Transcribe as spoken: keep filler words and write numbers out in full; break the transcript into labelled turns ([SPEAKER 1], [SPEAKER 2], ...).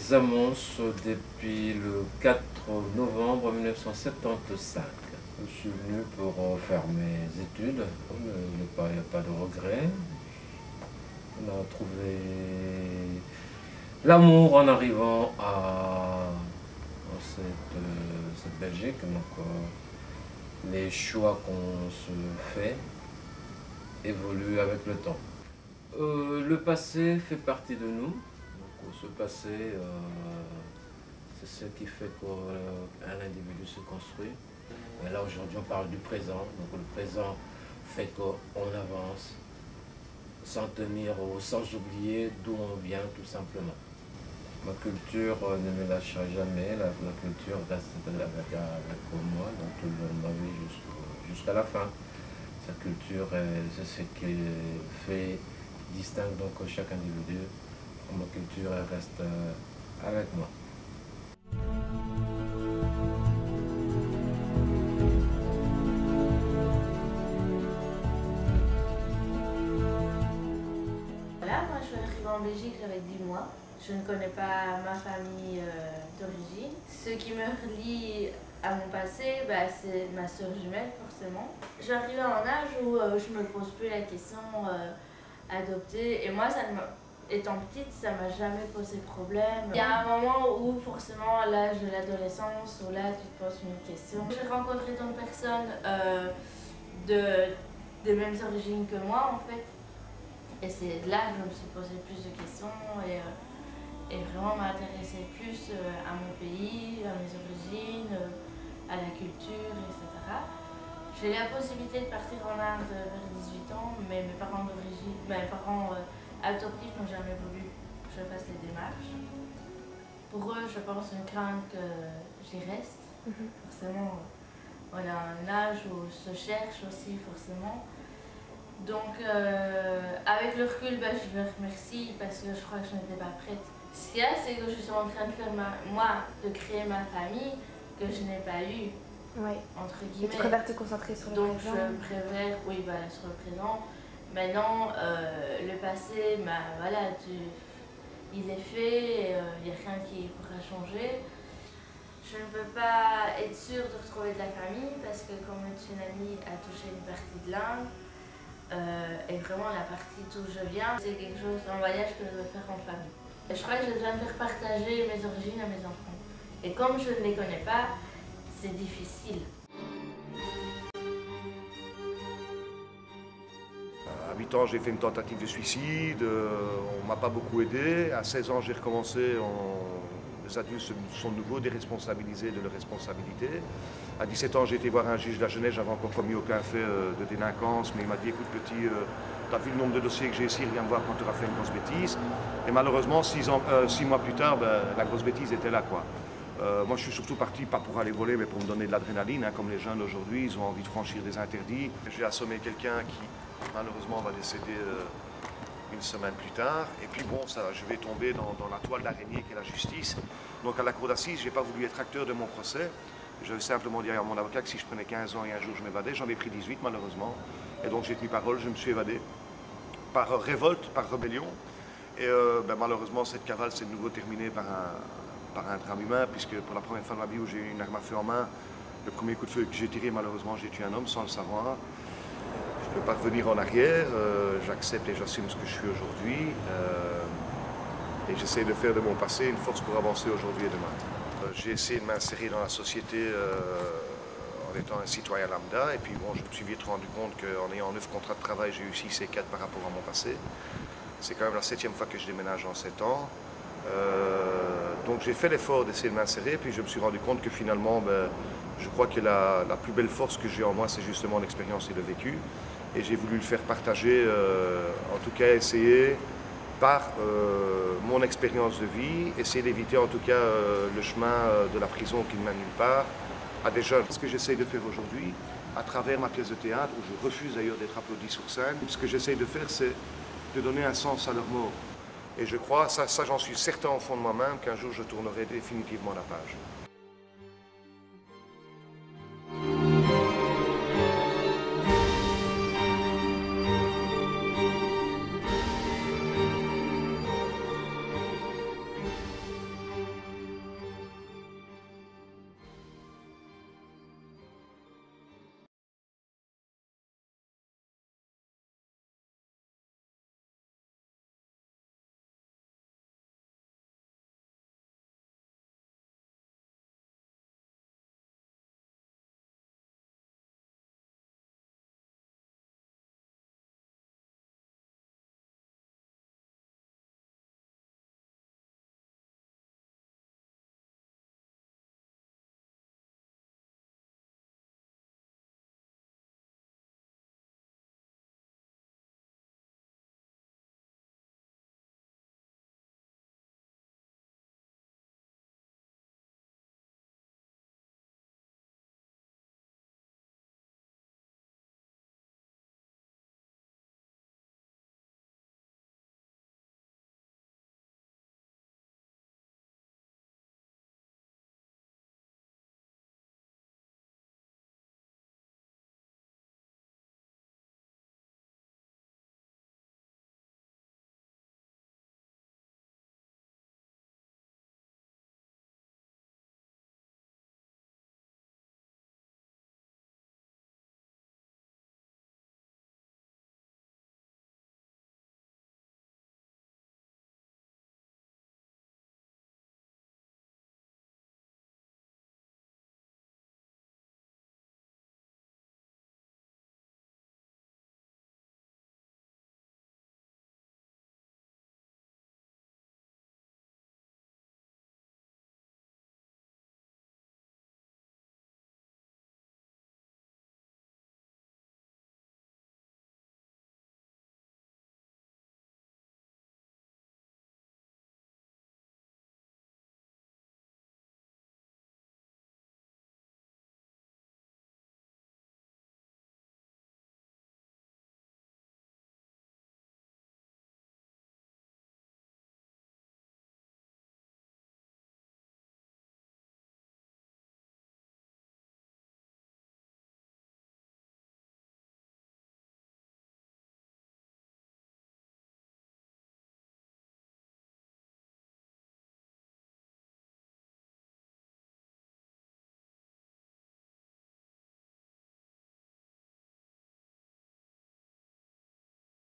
[SPEAKER 1] les annonces depuis le quatre novembre mille neuf cent soixante-quinze. Je suis venu pour faire mes études, il n'y a, a pas de regret. On a trouvé l'amour en arrivant à, à cette, cette Belgique. Donc, euh, les choix qu'on se fait évoluent avec le temps. Euh, le passé fait partie de nous. Donc, ce passé, euh, c'est ce qui fait qu'un individu se construit. Et là, aujourd'hui, on parle du présent. Donc, le présent fait qu'on avance sans tenir ou sans oublier d'où on vient, tout simplement. Ma culture euh, ne me lâchera jamais. La, la culture reste avec, avec moi dans tout le long de ma vie jusqu'à la fin. Sa culture, c'est ce qui fait, qui distingue donc chaque individu. Ma culture elle reste euh, avec moi.
[SPEAKER 2] Voilà, moi je suis arrivée en Belgique, j'avais dix mois. Je ne connais pas ma famille euh, d'origine. Ce qui me relie à mon passé, bah, c'est ma soeur jumelle forcément. Je suis arrivée à un âge où euh, je me pose plus la question euh, adopter. Et moi, ça ne étant petite, ça m'a jamais posé problème. Il y a un moment où forcément à l'âge de l'adolescence, où là tu te poses une question. J'ai rencontré d'autres personnes euh, de, des mêmes origines que moi en fait. Et c'est là que je me suis posé plus de questions et, euh, et vraiment m'intéresser plus euh, à mon pays, à mes origines, euh, à la culture, et cetera. J'ai eu la possibilité de partir en Inde vers dix-huit ans, mais mes parents d'origine, mes parents euh, adoptifs n'ont jamais voulu que je fasse les démarches. Pour eux, je pense une crainte que j'y reste. Mm-hmm. Forcément, on a un âge où on se cherche aussi, forcément. Donc, euh, avec le recul, bah, je les remercie parce que je crois que je n'étais pas prête. Ce qu'il y a, c'est que je suis en train de faire, ma, moi, de créer ma famille que je n'ai pas eue,
[SPEAKER 3] ouais.
[SPEAKER 2] Entre guillemets.
[SPEAKER 3] Et tu préfères te concentrer sur le
[SPEAKER 2] Donc,
[SPEAKER 3] présent.
[SPEAKER 2] Donc, je préfère, oui, voilà, sur le présent. Maintenant, euh, le passé, bah, voilà, tu, il est fait, il euh, n'y a rien qui pourra changer. Je ne peux pas être sûre de retrouver de la famille parce que comme le tsunami a touché une partie de l'Inde, Euh, et vraiment la partie d'où je viens, c'est quelque chose, un voyage que je veux faire en famille. Et je crois que je dois me faire partager mes origines à mes enfants. Et comme je ne les connais pas, c'est difficile.
[SPEAKER 4] À huit ans, j'ai fait une tentative de suicide, on ne m'a pas beaucoup aidé. À seize ans, j'ai recommencé, on... les adultes sont de nouveau déresponsabilisés de leurs responsabilités. À dix-sept ans, j'ai été voir un juge de la jeunesse, j'avais encore commis aucun fait de délinquance, mais il m'a dit, écoute petit, euh, tu as vu le nombre de dossiers que j'ai ici, viens me voir quand tu auras fait une grosse bêtise. Et malheureusement, six, ans, euh, six mois plus tard, ben, la grosse bêtise était là, quoi. Euh, moi, je suis surtout parti, pas pour aller voler, mais pour me donner de l'adrénaline, hein, comme les jeunes aujourd'hui, ils ont envie de franchir des interdits. J'ai assommé quelqu'un qui, malheureusement, va décéder euh, une semaine plus tard. Et puis bon, ça, je vais tomber dans, dans la toile d'araignée qu'est la justice. Donc à la cour d'assises, je n'ai pas voulu être acteur de mon procès. J'avais simplement dit à mon avocat que si je prenais quinze ans et un jour je m'évadais, j'en ai pris dix-huit malheureusement. Et donc j'ai tenu parole, je me suis évadé par révolte, par rébellion. Et euh, ben, malheureusement cette cavale s'est de nouveau terminée par un, par un drame humain, puisque pour la première fois de ma vie où j'ai eu une arme à feu en main, le premier coup de feu que j'ai tiré, malheureusement j'ai tué un homme sans le savoir. Je ne peux pas revenir en arrière, euh, j'accepte et j'assume ce que je suis aujourd'hui. Euh, et j'essaie de faire de mon passé une force pour avancer aujourd'hui et demain. J'ai essayé de m'insérer dans la société euh, en étant un citoyen lambda. Et puis bon, je me suis vite rendu compte qu'en ayant neuf contrats de travail, j'ai eu six et quatre par rapport à mon passé. C'est quand même la septième fois que je déménage en sept ans. Euh, donc j'ai fait l'effort d'essayer de m'insérer. Puis je me suis rendu compte que finalement, ben, je crois que la, la plus belle force que j'ai en moi, c'est justement l'expérience et le vécu. Et j'ai voulu le faire partager, euh, en tout cas essayer par euh, mon expérience de vie, essayer d'éviter en tout cas euh, le chemin euh, de la prison qui ne mène nulle part à des jeunes. Ce que j'essaye de faire aujourd'hui, à travers ma pièce de théâtre, où je refuse d'ailleurs d'être applaudi sur scène, ce que j'essaye de faire, c'est de donner un sens à leur mort. Et je crois, ça, ça j'en suis certain au fond de moi-même, qu'un jour je tournerai définitivement la page.